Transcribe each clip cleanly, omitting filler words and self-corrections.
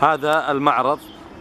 هذا المعرض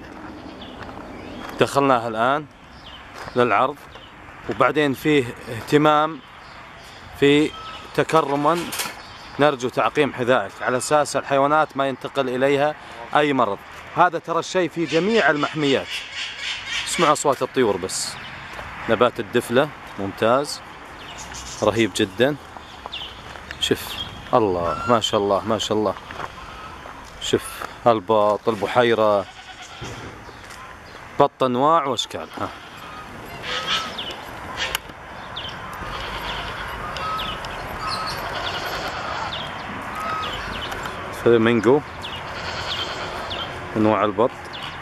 دخلناه الآن للعرض، وبعدين فيه اهتمام في تكرما، نرجو تعقيم حذائك على أساس الحيوانات ما ينتقل إليها أي مرض. هذا ترى الشيء في جميع المحميات. اسمعوا أصوات الطيور بس. نبات الدفلة ممتاز رهيب جدا. شوف الله ما شاء الله ما شاء الله. شوف البط، البحيرة، بط أنواع وأشكال. ها فلامينغو، أنواع البط.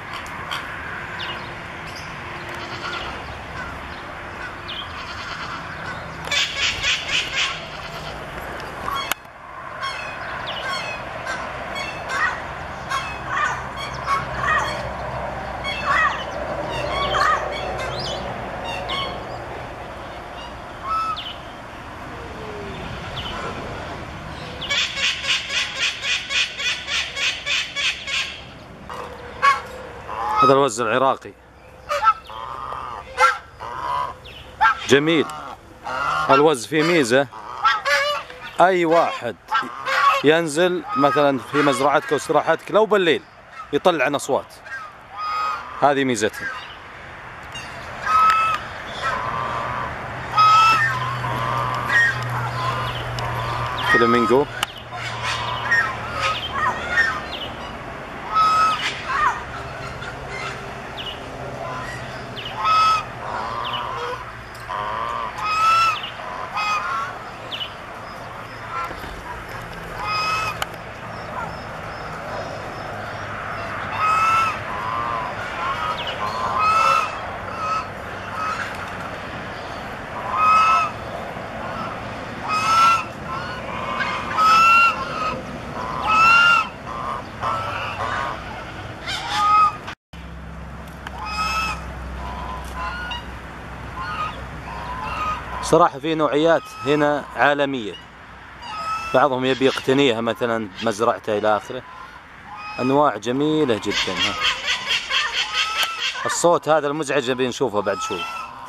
هذا الوز العراقي جميل. الوز فيه ميزة، أي واحد ينزل مثلا في مزرعتك واستراحتك لو بالليل يطلع عن أصوات، هذه ميزته. فلامينغو صراحة في نوعيات هنا عالمية، بعضهم يبي يقتنيها مثلا مزرعته إلى آخره. أنواع جميلة جدا. ها الصوت هذا المزعج نبي نشوفه بعد شوي.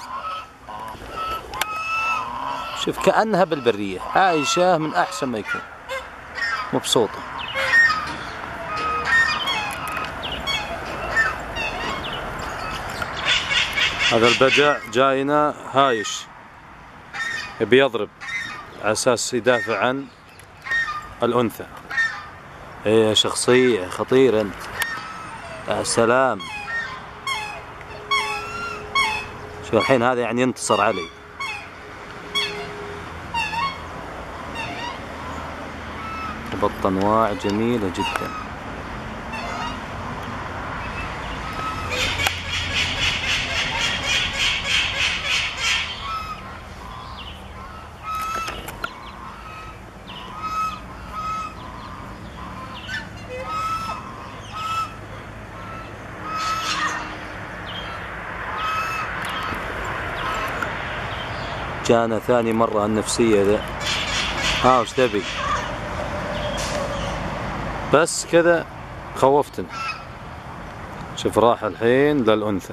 شوف كأنها بالبرية عايشة من أحسن ما يكون، مبسوطة. هذا البجع جاينا هايش يبي يضرب على أساس يدافع عن الأنثى. إيه شخصية خطيرة أنت، يا سلام. شو الحين هذا يعني ينتصر علي. بط أنواع جميلة جدا. جانا ثاني مرة النفسية ذا. ها وش تبي؟ بس كذا خوفتني. شوف راح الحين للأنثى.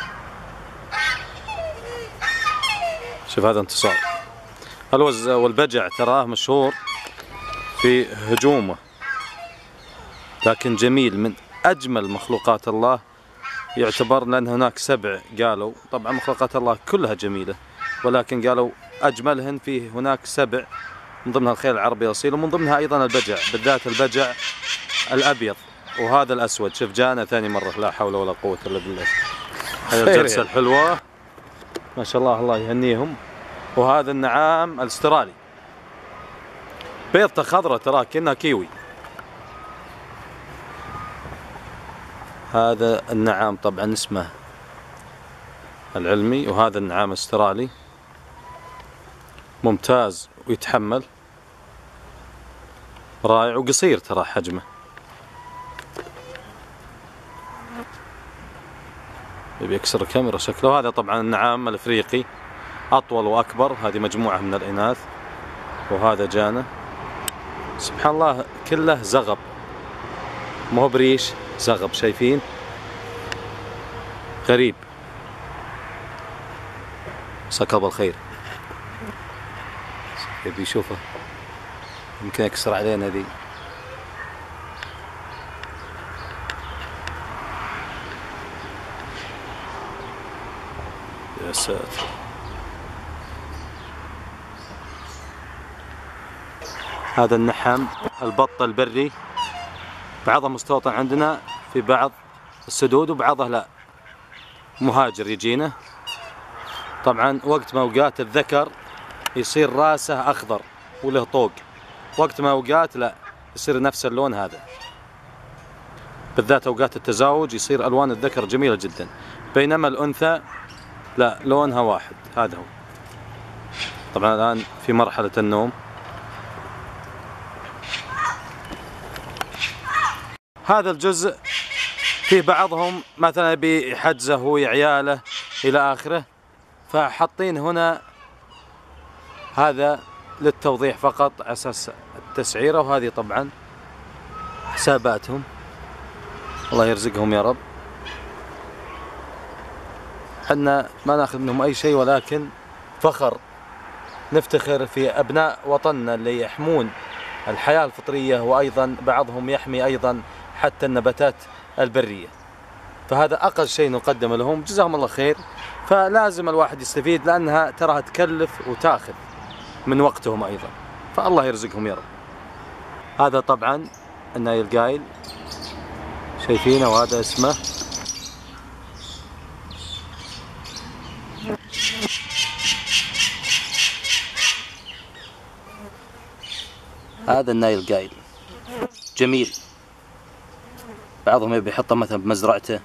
شوف هذا انتصار. الوز والبجع تراه مشهور في هجومه، لكن جميل من أجمل مخلوقات الله يعتبر، لأن هناك 7 قالوا. طبعا مخلوقات الله كلها جميلة، ولكن قالوا أجملهن فيه هناك 7، من ضمنها الخيل العربي الأصيل، ومن ضمنها أيضا البجع، بالذات البجع الأبيض وهذا الأسود. شوف جانا ثاني مرة، لا حول ولا قوة إلا بالله. هذه الجلسة الحلوة ما شاء الله، الله يهنيهم. وهذا النعام الاسترالي بيضته خضرة ترى كأنها كيوي. هذا النعام طبعا اسمه العلمي، وهذا النعام الاسترالي ممتاز ويتحمل، رائع وقصير ترى حجمه. يبي يكسر الكاميرا شكله. هذا طبعا النعام الافريقي اطول واكبر، هذه مجموعة من الاناث. وهذا جانا سبحان الله كله زغب، مو بريش. زغب شايفين؟ غريب. مساك الله بالخير. يبي يشوفه يمكن يكسر علينا ذي. يا ساتر. هذا النحم البط البري، بعضه مستوطن عندنا في بعض السدود وبعضه لا، مهاجر يجينا. طبعا وقت ما اوقات الذكر يصير راسه اخضر وله طوق، وقت ما اوقات لا يصير نفس اللون هذا، بالذات اوقات التزاوج يصير الوان الذكر جميلة جدا، بينما الانثى لا لونها واحد. هذا هو. طبعا الان في مرحلة النوم. هذا الجزء فيه بعضهم مثلا يبي يحجزه هو عياله الى اخره، فحاطين هنا هذا للتوضيح فقط على اساس التسعيره، وهذه طبعا حساباتهم. الله يرزقهم يا رب. حنا ما ناخذ منهم اي شيء، ولكن فخر نفتخر في ابناء وطننا اللي يحمون الحياة الفطرية، وايضا بعضهم يحمي ايضا حتى النباتات البرية، فهذا اقل شيء نقدم لهم. جزاهم الله خير. فلازم الواحد يستفيد، لانها تراها تكلف وتاخذ من وقتهم ايضا، فالله يرزقهم يا رب. هذا طبعا النايل قايل شايفينه، وهذا اسمه. هذا النايل قايل جميل، بعضهم يبي يحطه مثلا بمزرعته،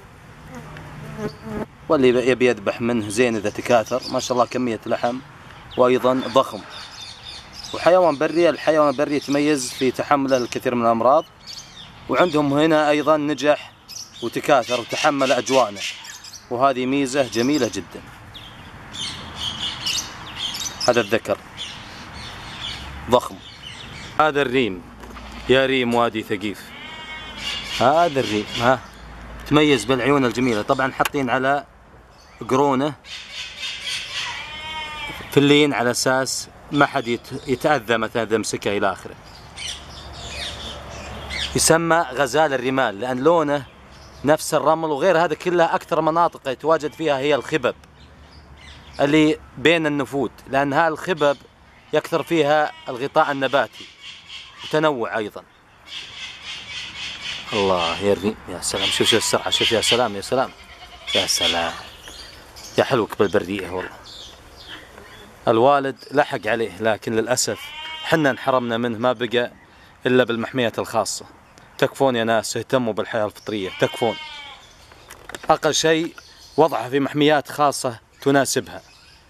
واللي يبي يذبح منه زين اذا تكاثر. ما شاء الله كمية لحم، وايضا ضخم، وحيوان بري. الحيوان البري يتميز في تحمله الكثير من الامراض، وعندهم هنا ايضا نجح وتكاثر وتحمل اجواءنا، وهذه ميزة جميلة جدا. هذا الذكر ضخم. هذا الريم، يا ريم وادي ثقيف. هذا الريم ها تميز بالعيون الجميلة. طبعا حاطين على قرونه فلين على اساس ما حد يتأذى مثلا اذا مسكه الى اخره. يسمى غزال الرمال لان لونه نفس الرمل، وغير هذا كلها اكثر مناطق يتواجد فيها هي الخبب اللي بين النفود، لان هذه الخبب يكثر فيها الغطاء النباتي وتنوع ايضا. الله يرني، يا سلام. شوف السرعة، شوف. يا سلام يا سلام يا سلام، يا حلوك بالبردية والله. الوالد لحق عليه، لكن للأسف حنا انحرمنا منه، ما بقى إلا بالمحميات الخاصة. تكفون يا ناس، اهتموا بالحياة الفطرية، تكفون. أقل شيء وضعها في محميات خاصة تناسبها.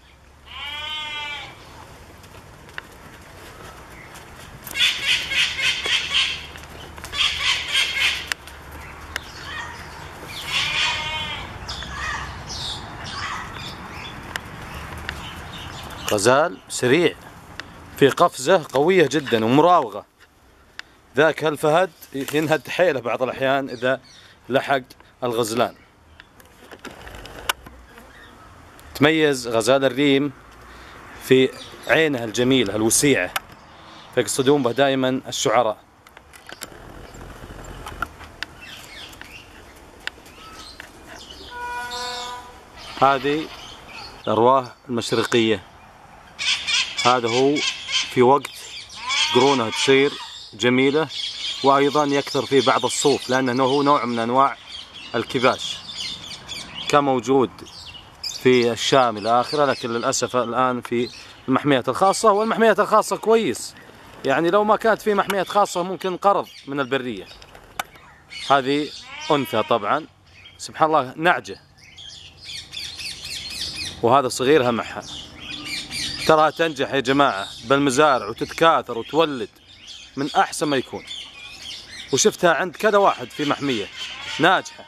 غزال سريع في قفزة قوية جدا ومراوغة. ذاك الفهد ينهد حيله بعض الأحيان إذا لحق الغزلان. تميز غزال الريم في عينها الجميلة الوسيعة، فيقصدون به دائما الشعراء. هذه الأرواح المشرقية. هذا هو في وقت قرونه تصير جميلة، وأيضا يكثر فيه بعض الصوف، لأنه هو نوع من أنواع الكباش كموجود في الشام إلى آخره، لكن للأسف الآن في المحميات الخاصة. والمحميات الخاصة كويس، يعني لو ما كانت في محميات خاصة ممكن قرض من البرية. هذه أنثى طبعا، سبحان الله نعجة، وهذا صغيرها معها. ترى تنجح يا جماعة بالمزارع وتتكاثر وتولد من أحسن ما يكون، وشفتها عند كذا واحد في محمية ناجحة.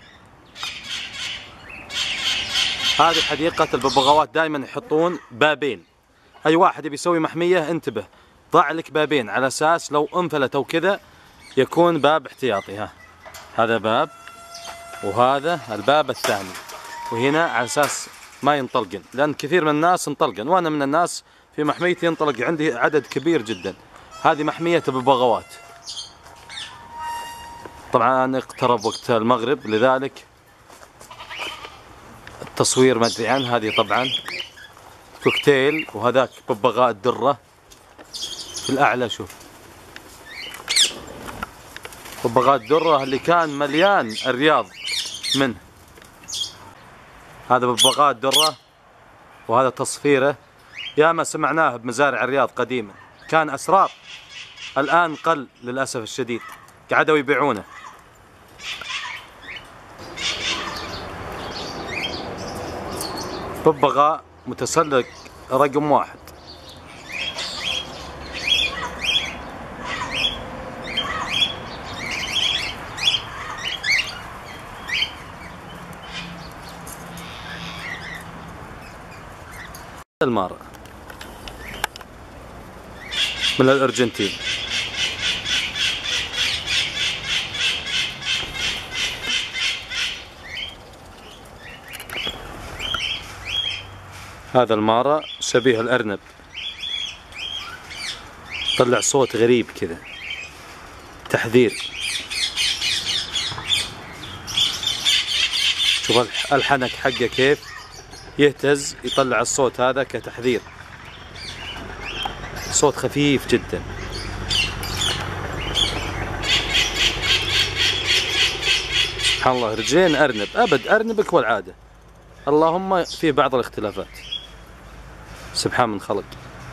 هذه حديقة الببغاوات، دائما يحطون بابين. أي واحد يبي يسوي محمية انتبه، ضع لك بابين على أساس لو انفلت أو كذا يكون باب احتياطي. ها هذا باب وهذا الباب الثاني، وهنا على اساس ما ينطلقن، لان كثير من الناس انطلقن، وانا من الناس في محميتي ينطلق عندي عدد كبير جدا. هذه محمية ببغاوات. طبعا اقترب وقت المغرب لذلك التصوير ما ادري عنه. هذه طبعا كوكتيل، وهذاك ببغاء الدرة في الأعلى. شوف ببغاء الدرة اللي كان مليان الرياض منه. هذا ببغاء الدرة، وهذا تصفيره ياما سمعناه بمزارع الرياض قديما، كان أسرار، الآن قل للأسف الشديد، قعدوا يبيعونه. ببغاء متسلق رقم 1. المارة من الأرجنتين. هذا المارة شبيه الأرنب، طلع صوت غريب كذا، تحذير. شوف الحنك حقه كيف يهتز، يطلع الصوت هذا كتحذير، صوت خفيف جدا. سبحان الله، رجلين أرنب، أبد أرنبك والعادة، اللهم في بعض الاختلافات، سبحان من خلق.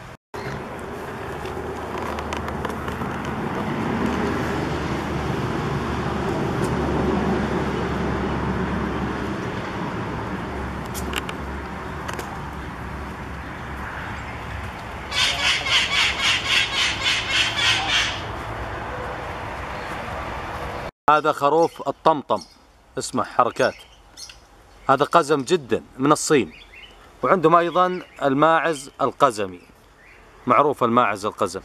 هذا خروف الطمطم، اسمه حركات، هذا قزم جدا من الصين. وعندهم أيضا الماعز القزمي، معروف الماعز القزم.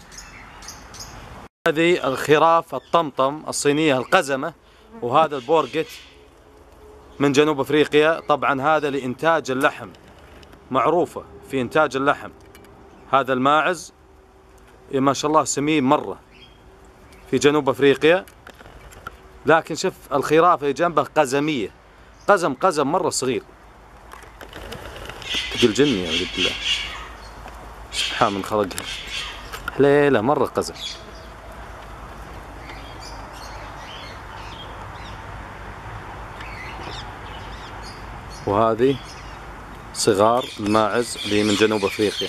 هذه الخراف الطمطم الصينية القزمة، وهذا البورقت من جنوب أفريقيا. طبعا هذا لإنتاج اللحم، معروفة في إنتاج اللحم. هذا الماعز ما شاء الله سمين مرة في جنوب أفريقيا، لكن شوف الخرافة اللي جنبه قزمية، قزم مرة صغير، تقول جني يا ولد الله، سبحان من خلقها، حليلة مرة قزم. وهذه صغار الماعز اللي من جنوب أفريقيا.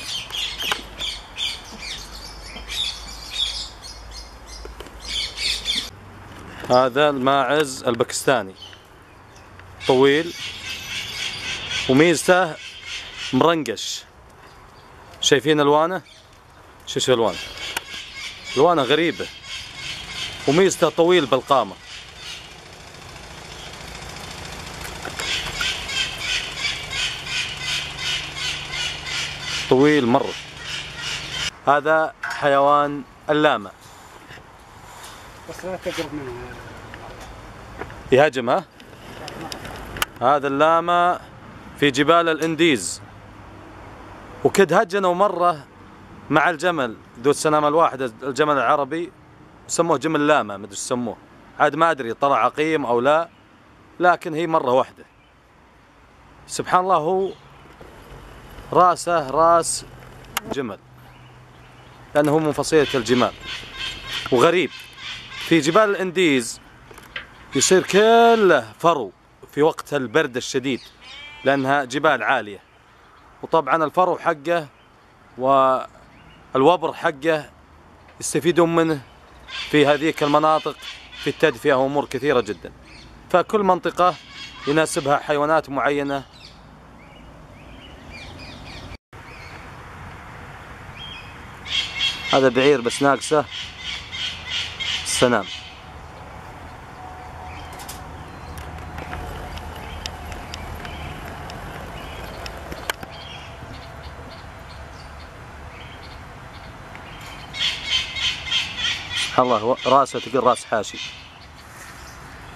هذا الماعز الباكستاني، طويل وميزته مرنقش، شايفين الوانه؟ شوف الوانه، الوانه غريبة، وميزته طويل بالقامة. طويل مرة. هذا حيوان اللاما، بس لا تقرب منه يهاجم. هذا اللاما في جبال الانديز، وكد هجنوا مرة مع الجمل ذو السنامة الواحدة، الجمل العربي سموه جمل لاما، ما ادري ايش سموه، عاد ما ادري طلع عقيم او لا، لكن هي مرة واحدة. سبحان الله، هو راسه راس جمل، لأنه هو من فصيلة الجمال. وغريب في جبال الانديز يصير كله فرو في وقت البرد الشديد، لأنها جبال عالية، وطبعا الفرو حقه والوبر حقه يستفيدون منه في هذيك المناطق في التدفئة وأمور كثيرة جدا. فكل منطقة يناسبها حيوانات معينة. هذا بعير بس ناقصه السنام. سبحان الله، راسه تقول راس حاشي.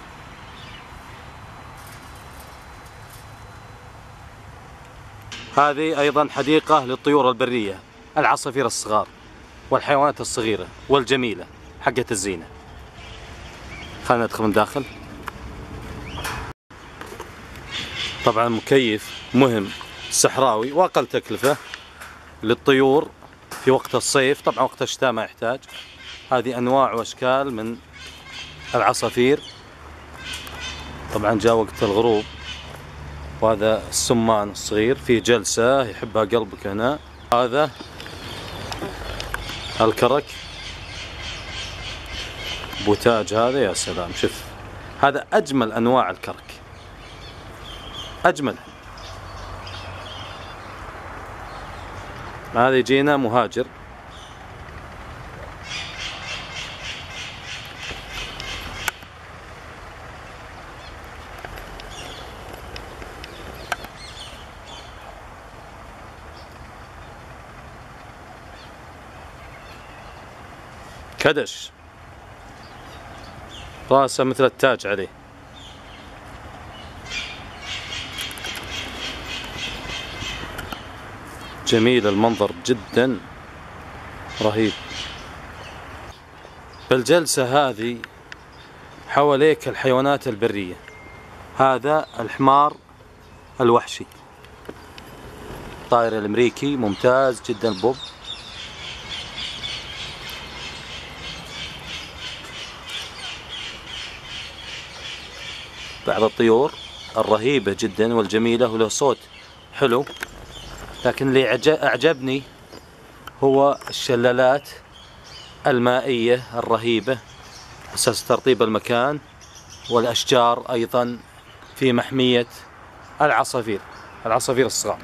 هذه أيضا حديقة للطيور البرية، العصافير الصغار والحيوانات الصغيرة والجميلة حقة الزينة. خلينا ندخل من داخل. طبعا مكيف مهم صحراوي وأقل تكلفة للطيور في وقت الصيف. طبعا وقت الشتاء ما يحتاج. هذه أنواع وأشكال من العصافير. طبعا جاء وقت الغروب، وهذا السمان الصغير في جلسة يحبها قلبك هنا. هذا الكرك بوتاج، هذا يا سلام. شوف هذا أجمل أنواع الكرك، أجمل. هذا يجينا مهاجر. كدش راسه مثل التاج عليه. جميل المنظر جدا، رهيب. بالجلسة هذه حواليك الحيوانات البرية. هذا الحمار الوحشي، الطائر الامريكي ممتاز جدا بوب. بعض الطيور الرهيبة جدا والجميلة وله صوت حلو. لكن اللي أعجبني هو الشلالات المائية الرهيبة أساس ترطيب المكان، والأشجار أيضا في محمية العصافير الصغار.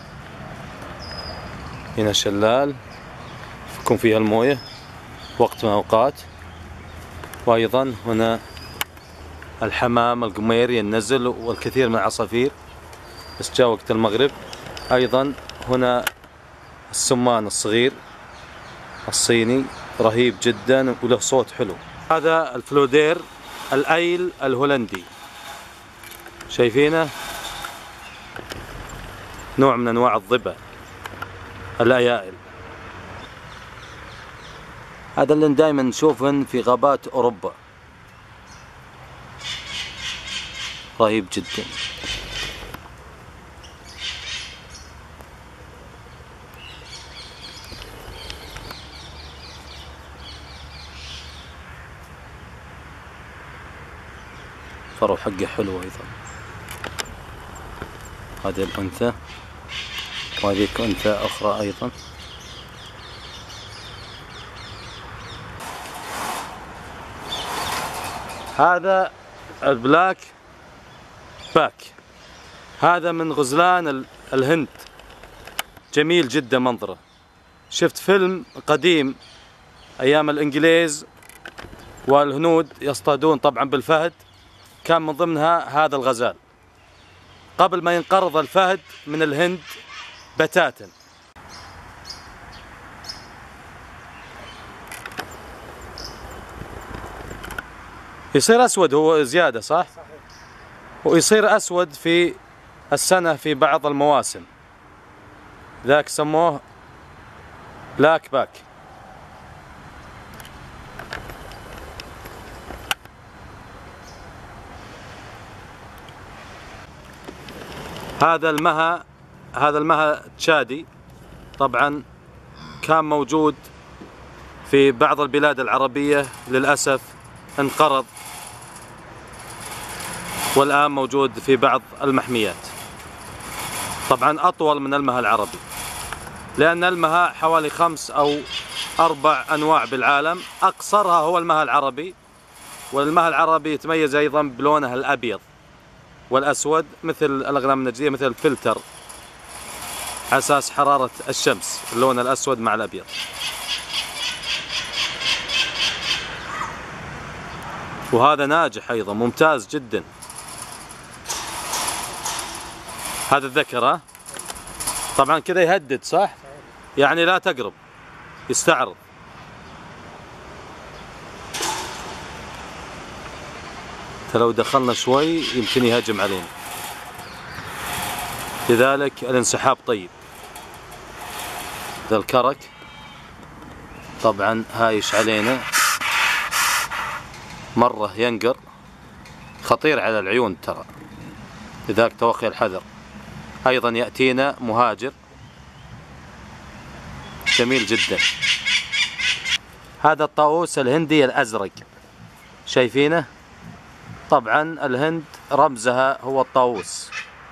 هنا شلال يكون فيها الموية وقت من الأوقات. وأيضا هنا الحمام القميري النزل والكثير من العصافير، بس جاء وقت المغرب. أيضا هنا السمان الصغير الصيني رهيب جدا وله صوت حلو. هذا الفلودير الأيل الهولندي، شايفينه؟ نوع من أنواع الظبا الأيائل. هذا اللي دائما نشوفه في غابات أوروبا، رهيب جدا. فرو حقه حلو أيضا. هذه الأنثى وهذيك أنثى أخرى أيضا. هذا البلاك باك، هذا من غزلان الهند، جميل جدا منظره. شفت فيلم قديم أيام الإنجليز والهنود يصطادون طبعا بالفهد، كان من ضمنها هذا الغزال قبل ما ينقرض الفهد من الهند بتاتا. يصير أسود هو زيادة، صح؟ صحيح. ويصير أسود في السنة في بعض المواسم، ذاك سموه بلاك باك. هذا المها تشادي، طبعا كان موجود في بعض البلاد العربية، للأسف انقرض، والآن موجود في بعض المحميات. طبعا أطول من المها العربي، لأن المها حوالي 5 أو 4 أنواع بالعالم، أقصرها هو المها العربي. والمها العربي يتميز أيضا بلونه الأبيض والأسود مثل الأغنام النجدية، مثل الفلتر، على أساس حرارة الشمس، اللون الأسود مع الأبيض. وهذا ناجح أيضا ممتاز جدا. هذا الذكر، ها؟ طبعا كذا يهدد، صح؟ يعني لا تقرب، يستعرض. لو دخلنا شوي يمكن يهجم علينا. لذلك الانسحاب طيب. ذا الكرك طبعا هايش علينا مرة، ينقر خطير على العيون ترى، لذلك توخي الحذر. أيضا يأتينا مهاجر جميل جدا. هذا الطاووس الهندي الأزرق شايفينه؟ طبعا الهند رمزها هو الطاووس.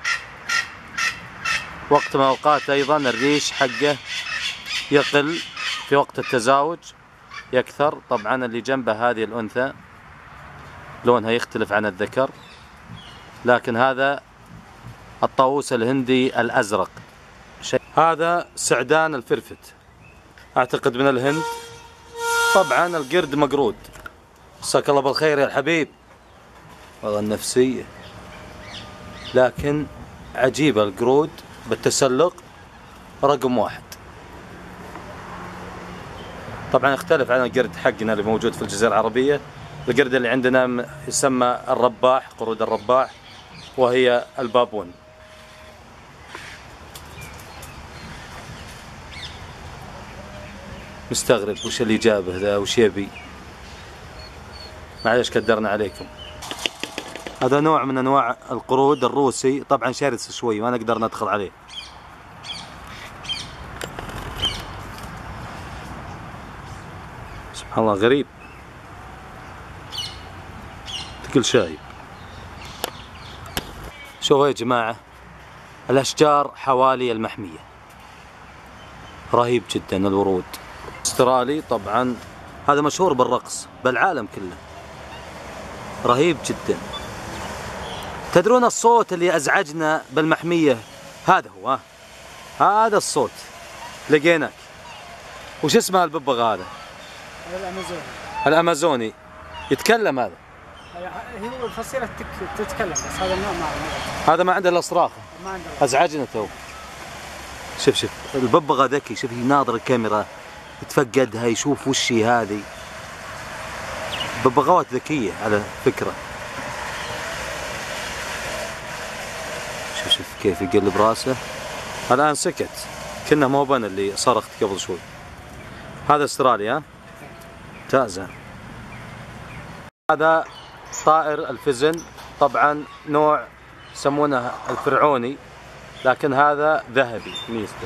وقت من الأوقات أيضا الريش حقه يقل، في وقت التزاوج يكثر. طبعا اللي جنبه هذه الأنثى لونها يختلف عن الذكر، لكن هذا الطاووس الهندي الأزرق. هذا سعدان الفرفت، أعتقد من الهند. طبعا القرد مقرود. مساك الله بالخير يا الحبيب. والله النفسية، لكن عجيبة القرود بالتسلق رقم 1. طبعا يختلف عن القرد حقنا اللي موجود في الجزيرة العربية. القرد اللي عندنا يسمى الرباح، قرود الرباح، وهي البابون. مستغرب وش اللي جابه ذا، وش يبي؟ معليش كدرنا عليكم. هذا نوع من انواع القرود الروسي، طبعا شرس شوي ما نقدر ندخل عليه. سبحان الله غريب، ثقل شايب. شوفوا يا جماعة الأشجار حوالي المحمية، رهيب جدا الورود. استرالي طبعا هذا مشهور بالرقص بالعالم كله، رهيب جدا. تدرون الصوت اللي أزعجنا بالمحمية هذا هو، هذا الصوت لقيناك. وش اسمه الببغاء هذا؟ الأمازوني. الأمازوني يتكلم هذا؟ هو الفصيلة تتكلم، بس هذا النوع ما هذا ما عنده الا صراخه، ما عنده. ازعجنا تو. شوف الببغاء ذكي، شوف يناظر الكاميرا يتفقدها يشوف وش هي هذه. ببغاوات ذكية على فكرة. شوف كيف يقلب راسه. الآن سكت، كنا مو بنا اللي صرخت قبل شوي. هذا استراليا ممتازة. هذا طائر الفزن، طبعا نوع يسمونه الفرعوني، لكن هذا ذهبي ميزته.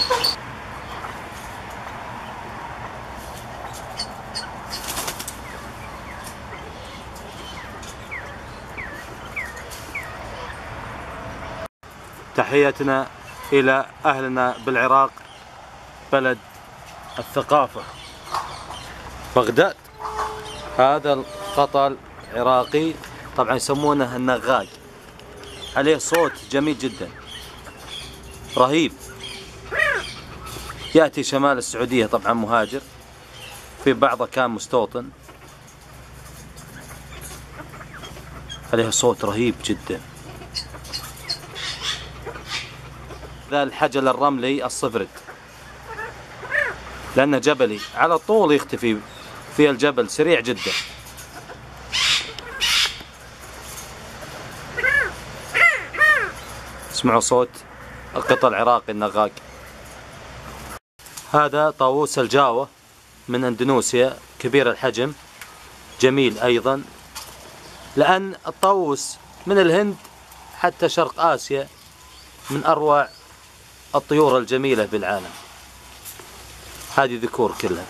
تحياتنا إلى أهلنا بالعراق، بلد الثقافة، بغداد. هذا القطل عراقي، طبعا يسمونه النغاق، عليه صوت جميل جدا رهيب. يأتي شمال السعودية، طبعا مهاجر، في بعضه كان مستوطن. عليه صوت رهيب جدا. ذا الحجل الرملي الصفرد، لأنه جبلي على طول يختفي في الجبل، سريع جدا. اسمعوا صوت القط العراقي النغاق. هذا طاووس الجاوة من اندونيسيا، كبير الحجم، جميل أيضا. لأن الطاووس من الهند حتى شرق آسيا من أروع الطيور الجميلة بالعالم. هذه ذكور كلها.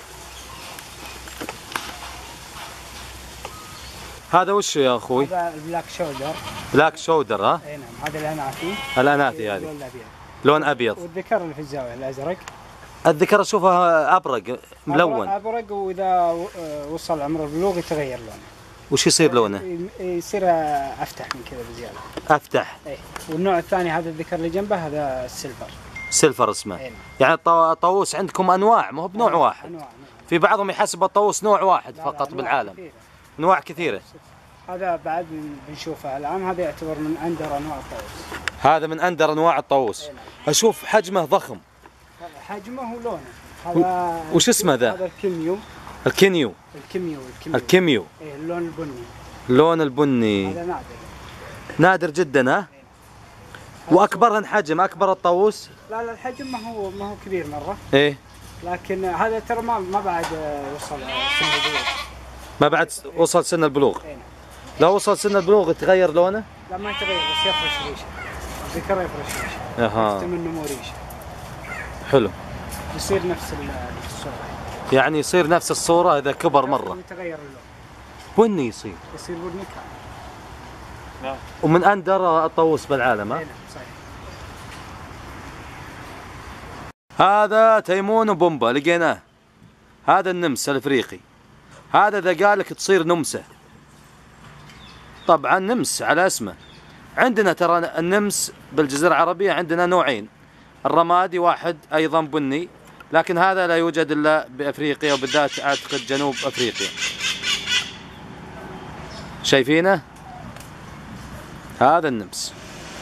هذا وش يا أخوي؟ هذا البلاك شولدر. بلاك شولدر، ها؟ اي نعم، هذا الأناثي. الأناثي هذه لون أبيض. لون أبيض. والذكر اللي في الزاوية الأزرق. الذكر أشوفها أبرق ملون. أبرق، وإذا وصل عمر البلوغ يتغير لونه. وش يصير لونه؟ يصير أفتح من كذا بزيادة. أفتح. إيه. والنوع الثاني هذا الذكر اللي جنبه هذا السيلفر. سيلفر اسمه. إيه. يعني الطاووس عندكم أنواع، مو بنوع واحد. أنواع. في بعضهم يحسب الطاووس نوع واحد فقط لا، بالعالم. كثيرة. أنواع كثيرة. هذا بعد بنشوفه الآن، هذا يعتبر من أندر أنواع الطاووس. هذا من أندر أنواع الطاووس. إيه. أشوف حجمه ضخم. حجمه ولونه. هذا وش اسمه ذا؟ هذا الكيميو. الكينيو. الكيميو. إيه، اللون البني. اللون البني. هذا نادر. نادر جدا، ها؟ واكبرهن حجم، اكبر الطاووس؟ لا الحجم ما هو كبير مره. ايه. لكن هذا ترى ما بعد وصل سن البلوغ. ما بعد وصل سن البلوغ؟ اي. لو وصل سن البلوغ يتغير لونه؟ لا ما يتغير، بس يفرش ريشه. الذكر يفرش ريشه. اها. يستمر نمو ريشه. حلو. يصير نفس الصوره. يعني يصير نفس الصوره اذا كبر مره. يتغير اللون. بني يصير بني كامل. نعم. ومن اندر الطاووس بالعالم. ها؟ صحيح. هذا تيمون وبومبا لقيناه. هذا النمس الافريقي. هذا اذا قالك تصير نمسه. طبعا نمس على اسمه. عندنا ترى النمس بالجزيرة العربية عندنا نوعين، الرمادي واحد ايضا بني، لكن هذا لا يوجد الا بافريقيا وبالذات اعتقد جنوب افريقيا. شايفينه؟ هذا النمس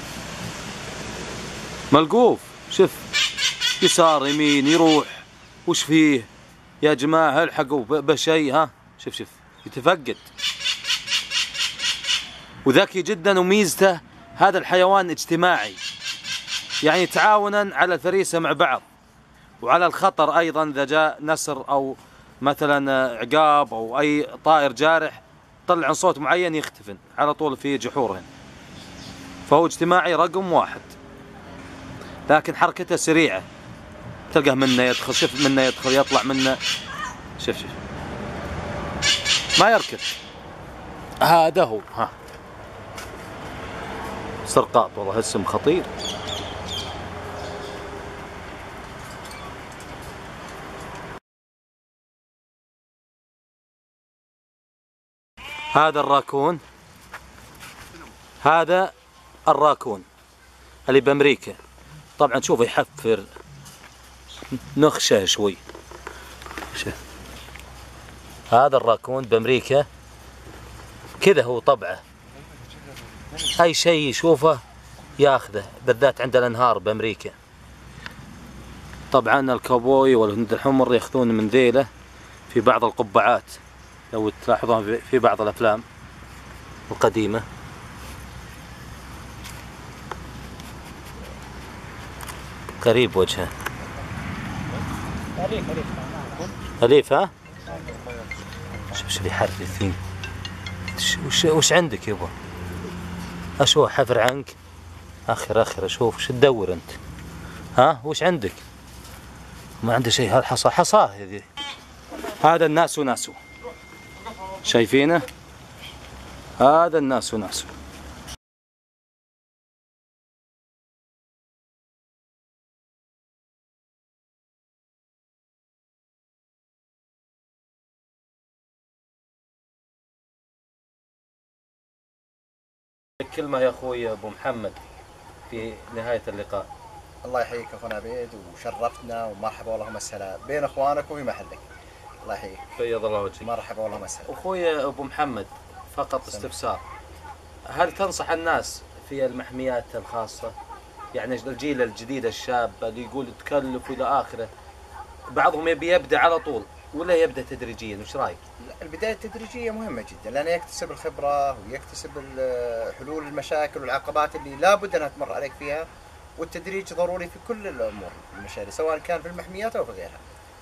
ملقوف. شوف يسار يمين يروح. وش فيه يا جماعة؟ الحقوا بشيء. ها شوف يتفقد وذكي جدا. وميزته هذا الحيوان اجتماعي، يعني تعاونا على الفريسة مع بعض وعلى الخطر ايضا. اذا جاء نسر او مثلا عقاب او اي طائر جارح طلع صوت معين يختفن على طول في جحورهن. فهو اجتماعي رقم واحد، لكن حركته سريعة. تلقاه منه يدخل، شوف منه يدخل يطلع منه. شوف ما يركض. هذا هو. ها سرقاط، والله اسم خطير. هذا الراكون. هذا الراكون اللي بأمريكا. طبعا شوف يحفر نخشه شوي. شوف هذا الراكون بأمريكا كذا هو طبعه، أي شيء يشوفه ياخذه، بالذات عند الأنهار بأمريكا. طبعا الكاوبوي والهنود الحمر ياخذون من ذيله في بعض القبعات، لو تلاحظون في بعض الأفلام القديمة. قريب وجهه. أليف. ها؟ شوف يحرثين. وش عندك يبا؟ أشوف حفر عنك. آخر أشوف وش تدور أنت؟ ها وش عندك؟ ما عنده شيء. هالحصى حصاه هذه. هذا الناس وناسه. شايفينه؟ هذا الناس وناسه. كلمة يا أخوي أبو محمد في نهاية اللقاء. الله يحييك أخونا عبيد، وشرفتنا ومرحبا والله مسهلا بين إخوانك وفي محلك. الله يحييك. بيض الله وجهك. مرحبا والله مسهلا. أخوي أبو محمد فقط استفسار، هل تنصح الناس في المحميات الخاصة؟ يعني الجيل الجديد الشاب اللي يقول تكلف إلى آخره، بعضهم يبي يبدأ على طول ولا يبدأ تدريجيا؟ وش رأيك؟ البداية التدريجية مهمة جدا، لأنه يكتسب الخبرة ويكتسب حلول المشاكل والعقبات اللي لابد أنها تمر عليك فيها، والتدريج ضروري في كل الأمور المشاريع سواء كان في المحميات أو في غيرها.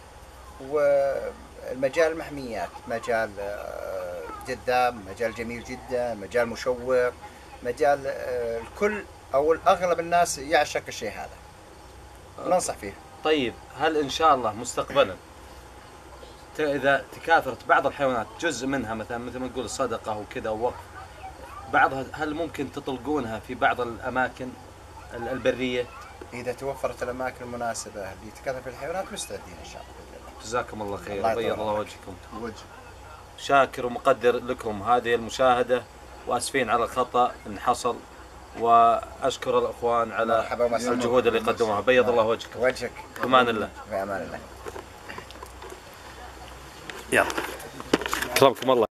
والمجال المحميات مجال جذاب، مجال جميل جدا، مجال مشوق، مجال الكل أو الأغلب الناس يعشق الشيء هذا، ننصح فيه. طيب هل إن شاء الله مستقبلا إذا تكاثرت بعض الحيوانات جزء منها مثلا مثل ما تقول صدقة وكذا ووقف بعضها، هل ممكن تطلقونها في بعض الأماكن البرية؟ إذا توفرت الأماكن المناسبة لتكاثر في الحيوانات مستعدين إن شاء الله. جزاكم الله خير، بيض الله وجهكم. وجه. شاكر ومقدر لكم هذه المشاهدة، وأسفين على الخطأ إن حصل، وأشكر الأخوان على الجهود اللي قدموها. بيض الله وجهكم. وجهك. في أمان الله. في أمان الله. يلا. أكرمكم الله.